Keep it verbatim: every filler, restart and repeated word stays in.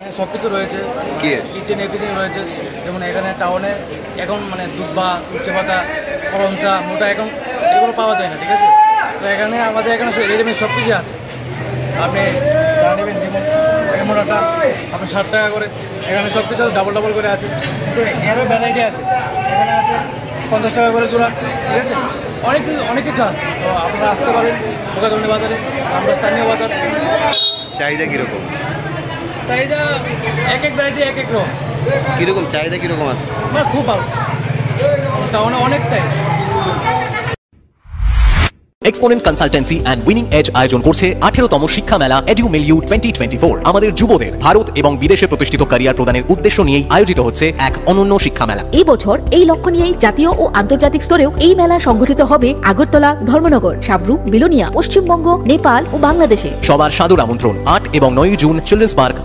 সবকিছু রয়েছে, kitchen everything রয়েছে। যেমন এখানে টাউনে এখন মানে দুব্বা, উচ্চে পাতা, করমচা, মোটা এখন এগুলো পাওয়া যায় না, ঠিক আছে। তো এখানে আমাদের এখানে রেডিমেড সব কিছু আছে। আপনি যা নেবেন, যেমন রেমোনাটা আপনি ষাট টাকা করে, এখানে সব কিছু ডাবল ডাবল করে আছে। তো এরও ভ্যারাইটি আছে, এখানে আছে পঞ্চাশ টাকা করে জোড়া, ঠিক আছে। অনেক কিছু অনেক কিছু আছে। তো আপনারা আসতে পারেন বোকাতন্ডি বাজারে, আমরা স্থানীয় বাজার। চাহিদা কীরকম? চাহিদা এক এক ভ্যারাইটি এক এক রকম। কীরকম চাহিদা কীরকম আছে? না, খুব ভালো, টাউনে অনেকটাই। Exponent Consultancy and Winning Edge আয়োজন করছে আঠেরোতম শিক্ষা মেলা Edu Milieu twenty twenty four. আমাদের যুবদের ভারত এবং বিদেশে প্রতিষ্ঠিত ক্যারিয়ার প্রদানের উদ্দেশ্য নিয়েই আয়োজিত হচ্ছে এক অনন্য শিক্ষা মেলা। এই বছর এই লক্ষ্য নিয়েই জাতীয় ও আন্তর্জাতিক স্তরেও এই মেলা সংগঠিত হবে আগরতলা, ধর্মনগর, সাবরু, বিলোনিয়া, পশ্চিমবঙ্গ, নেপাল ও বাংলাদেশে। সবার সাদর আমন্ত্রণ। আট এবং নয় জুন চিলড্রেন্স পার্ক